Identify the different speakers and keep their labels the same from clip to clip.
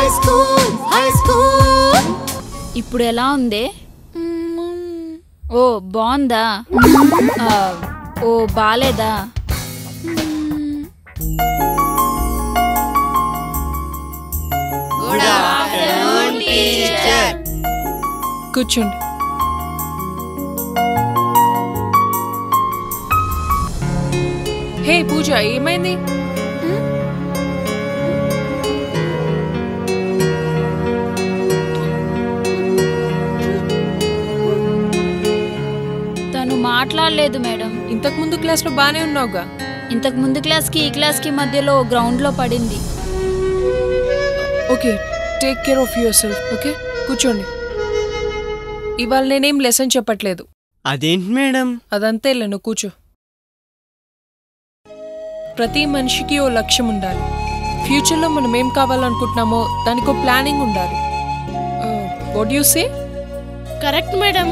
Speaker 1: ఇప్పుడు ఎలా ఉంది? ఓ బాగుందా? ఓ బాలేదా?
Speaker 2: కూర్చోండి. హే పూజ, ఏమైంది?
Speaker 1: తను మాట్లాడలేదు మేడం.
Speaker 2: ఇంతకు ముందు క్లాస్ లో బానే ఉన్నావుగా.
Speaker 1: ఇంతకు ముందు క్లాస్ కి ఈ క్లాస్ కి మధ్యలో గ్రౌండ్ లో పడింది.
Speaker 2: Okay, take care of yourself. Okay, కూర్చోండి. ఇవాళ నేనేం లెసన్ చెప్పట్లేదు.
Speaker 3: అదేంటి మేడం?
Speaker 2: అదంతే, నువ్వు కూర్చో. ప్రతి మనిషికి ఓ లక్ష్యం ఉండాలి. ఫ్యూచర్లో మనం ఏం కావాలనుకుంటున్నామో దానికి ఓ ప్లానింగ్ ఉండాలి. What you say?
Speaker 4: Correct madam.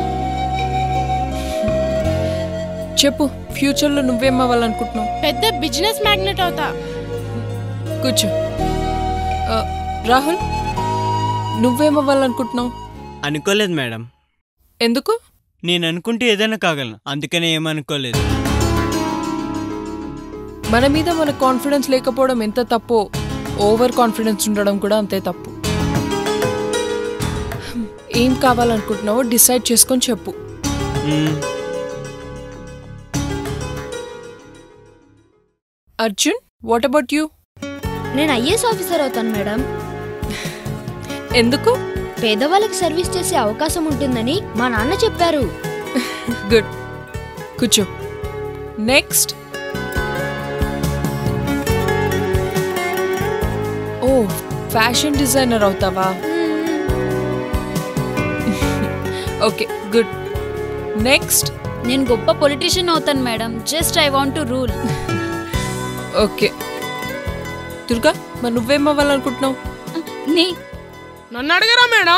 Speaker 2: చెప్పు, ఫ్యూచర్లో నువ్వేం అవ్వాలనుకుంటున్నావు?
Speaker 4: పెద్ద బిజినెస్ మ్యాగ్నెట్ అవుతా.
Speaker 2: కూర్చో. రాహుల్, నువ్వేం అవ్వాలనుకుంటున్నావు?
Speaker 3: అనుకోలేదు మేడం.
Speaker 2: ఎందుకు?
Speaker 3: నేను అనుకుంటే ఏదైనా కాగలను, అందుకనే ఏమనుకోలేదు.
Speaker 2: మన మీద మన కాన్ఫిడెన్స్ లేకపోవడం ఎంత తప్పో, ఓవర్ కాన్ఫిడెన్స్ ఉండడం కూడా అంతే తప్పు. ఏం కావాలనుకుంటున్నావో డిసైడ్ చేసుకొని చెప్పు. Arjun, what about you?
Speaker 5: నేను ఐఏఎస్ ఆఫీసర్ అవుతాను మేడం.
Speaker 2: ఎందుకు?
Speaker 5: పేదవాళ్ళకి సర్వీస్ చేసే అవకాశం ఉంటుందని మా నాన్న చెప్పారు.
Speaker 2: గుడ్, కూర్చో. నెక్స్ట్. ఓ, ఫ్యాషన్ డిజైనర్ అవుతావా? Okay, good. నెక్స్ట్.
Speaker 1: నేను గొప్ప పొలిటీషియన్ అవుతాను madam. Just I want to rule.
Speaker 2: Okay. Durga, మరి నువ్వేం అవ్వాలనుకుంటున్నావు?
Speaker 4: నన్ను అడగరా మేడం?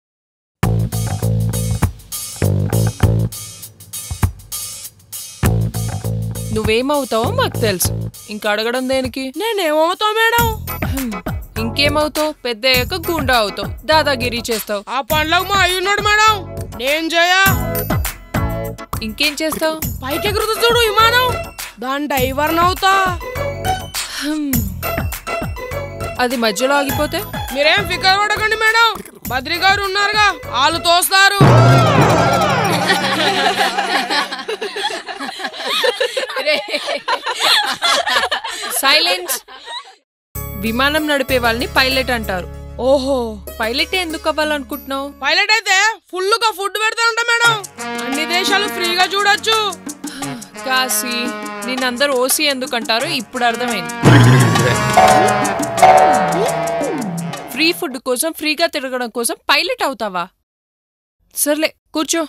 Speaker 2: నువ్వేమవుతావో మాకు తెలుసు, ఇంకా అడగడం దేనికి?
Speaker 4: నేనేమవుతావు మేడం?
Speaker 2: ఇంకేమవుతావు? పెద్ద అయ్యాక గుండా అవుతావు, దాదాగిరి చేస్తావు.
Speaker 4: ఆ పండ్లకు మా అయ్యున్నాడు మేడం. నేను చేయా.
Speaker 2: ఇంకేం చేస్తావు?
Speaker 4: పైకి ఎగురుతూ చూడు విమానం, దాని డ్రైవర్ నవ్వుతా.
Speaker 2: అది మధ్యలో ఆగిపోతే?
Speaker 4: మీరేం ఫికర్ పడకండి మేడం, బద్రి గారు ఉన్నారుగా, వాళ్ళు తోస్తారు.
Speaker 2: సైలెన్స్. విమానం నడిపే వాళ్ళని పైలట్ అంటారు. ఓహో, పైలట్ ఎందుకు అవ్వాలనుకుంటున్నావు?
Speaker 4: పైలట్ అయితే ఫుల్గా ఫుడ్ పెడతా ఉంటా మేడం, అన్ని దేశాలు ఫ్రీగా చూడొచ్చు.
Speaker 2: కాశీ, నేనందరూ ఓసీ ఎందుకు అంటారో ఇప్పుడు అర్థమైంది. ఫ్రీ ఫుడ్ కోసం, ఫ్రీగా తిరగడం కోసం పైలట్ అవుతావా? సర్లే, కూర్చో.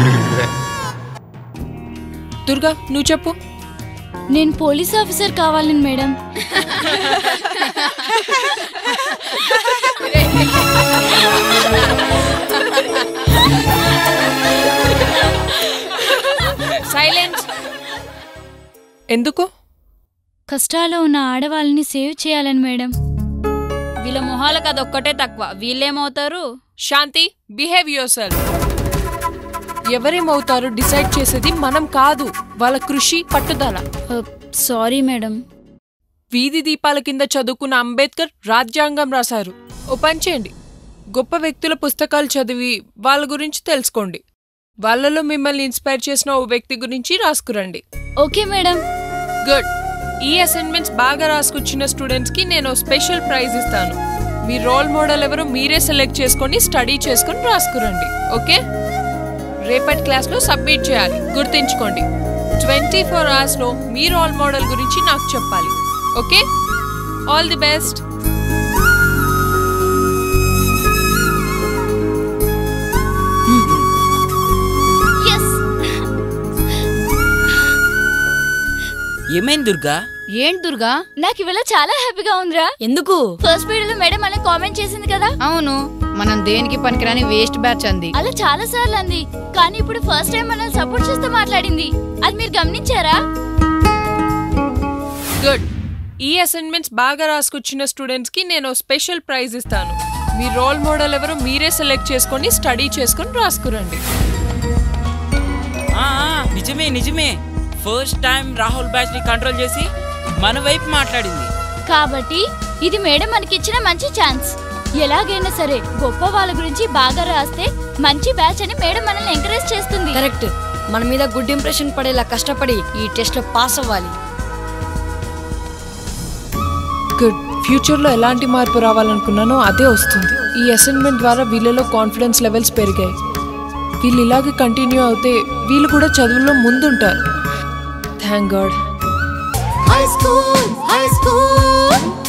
Speaker 2: దుర్గా, నువ్వు చెప్పు.
Speaker 1: నేను పోలీస్ ఆఫీసర్ కావాలని మేడం.
Speaker 2: సైలెన్స్. ఎందుకు?
Speaker 1: కష్టాల్లో ఉన్న ఆడవాళ్ళని సేవ్ చేయాలని మేడం. వీళ్ళ మొహాలకు అదొక్కటే తక్కువ, వీళ్ళేమవుతారు?
Speaker 2: Shanti, behave yourself. ఎవరేమవుతారో డిసైడ్ చేసేది మనం కాదు, వాళ్ళ కృషి, పట్టుదల.
Speaker 1: Sorry madam.
Speaker 2: వీధి దీపాల కింద చదువుకున్న అంబేద్కర్ రాజ్యాంగం రాశారు. ఓ పని చేయండి, గొప్ప వ్యక్తుల పుస్తకాలు చదివి వాళ్ళ గురించి తెలుసుకోండి. వాళ్ళలో మిమ్మల్ని ఇన్స్పైర్ చేసిన ఓ వ్యక్తి గురించి రాసుకురండి.
Speaker 1: Okay madam.
Speaker 2: గుడ్. ఈ అసైన్మెంట్స్ బాగా రాసుకొచ్చిన స్టూడెంట్స్ కి నేను స్పెషల్ ప్రైజ్ ఇస్తాను. మీ రోల్ మోడల్ ఎవరో మీరే సెలెక్ట్ చేసుకొని స్టడీ చేసుకొని రాసుకురండి. ఓకే? రేపటి క్లాస్లో సబ్మిట్ చేయాలి, గుర్తుంచుకోండి. 24 hours లో మీ రోల్ మోడల్ గురించి నాకు చెప్పాలి. ఓకే? All the best.
Speaker 6: ఏమైంది దుర్గా?
Speaker 5: ఏంటి దుర్గా? నాకు ఇవాళ చాలా హ్యాపీగా ఉందిరా.
Speaker 7: ఎందుకు?
Speaker 5: ఫస్ట్ పీరియడ్ లో మేడం అలా కామెంట్ చేసింది కదా.
Speaker 7: అవును, మనం దేనికి పనికిరాని వేస్ట్ బ్యాచ్ అంది.
Speaker 5: అలా చాలా సార్లు అంది, కానీ ఇప్పుడు ఫస్ట్ టైం మనల్ని సపోర్ట్ చేస్తూ మాట్లాడింది. అది మీరు గమనించారా?
Speaker 2: గుడ్. ఈ అసైన్మెంట్స్ బాగా రాసుకొచ్చిన స్టూడెంట్స్కి నేను స్పెషల్ ప్రైజ్ ఇస్తాను. మీ రోల్ మోడల్ ఎవరో మీరే సెలెక్ట్ చేసుకొని స్టడీ చేసుకొని రాసుకురండి.
Speaker 6: నిజమే నిజమే. ఫస్ట్ టైం రాహుల్ బ్యాచ్ ని కంట్రోల్ చేసి మన వైపు మాట్లాడింది.
Speaker 1: కాబట్టి ఇది మేడం మనకిచ్చిన మంచి ఛాన్స్. ఎలాగైనా సరే గొప్ప వాళ్ళ గురించి బాగా రాస్తే మంచి బ్యాచ్ అని మేడం మనల్ని ఎంకరేజ్ చేస్తుంది.
Speaker 5: కరెక్ట్. మన మీద గుడ్ ఇంప్రెషన్ పడేలా కష్టపడి ఈ టెస్ట్ లో పాస్ అవ్వాలి.
Speaker 2: గుడ్. ఫ్యూచర్లో ఎలాంటి మార్పు రావాలనుకున్నానో అదే వస్తుంది. ఈ అసైన్మెంట్ ద్వారా వీళ్ళలో కాన్ఫిడెన్స్ లెవెల్స్ పెరిగాయి. వీళ్ళు ఇలాగే కంటిన్యూ అవుతే వీళ్ళు కూడా చదువుల్లో ముందుంటారు. Thank God.
Speaker 8: High school